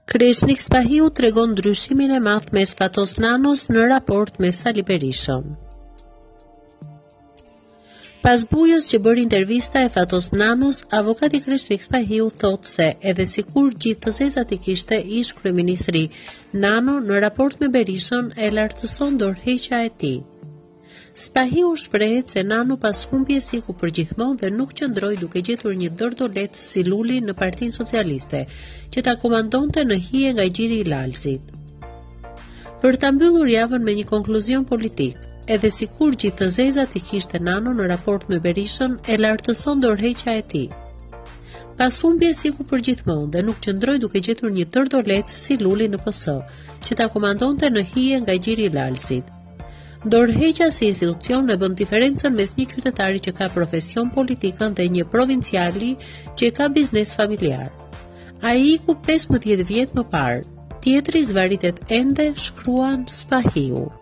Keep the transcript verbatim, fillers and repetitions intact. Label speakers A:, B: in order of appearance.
A: Kreshnik Spahiu tregon ndryshimin e madh mes Fatos Nanos në raport me Sali Berishën. Pas bujës që bëri intervista e Fatos Nanos, avokati Kreshnik Spahiu thot se edhe sikur gjithë të zezat i kishte, ish kryeministri Nano në raport me Berishën e lartëson dorëheqja e tij. Spahiu shprehet se Nano pas humbjes iku përgjithmonë dhe nuk qëndroi duke gjetur një dordolet si Luli në Partinë Socialiste, që ta komandonte në hije nga gjiri i Lalsit. Për ta mbyllur javën me një konkluzion politik, edhe sikur gjithë të zezat i kishte Nano në raport me Berishën, e lartëson dorëheqja e tij. Pas humbjes iku përgjithmonë dhe nuk qëndroi duke gjetur një dordolet si Luli në P S, që ta komandonte në hije nga gjiri i Lalsit. Dorëheqja si institucion e bën diferencën mes një qytetari që ka profesion politikën dhe një provinciali që ka biznes familjar. Ai iku pesëmbëdhjetë vjet më parë, tjetri zvarritet ende, shkruan Spahiu.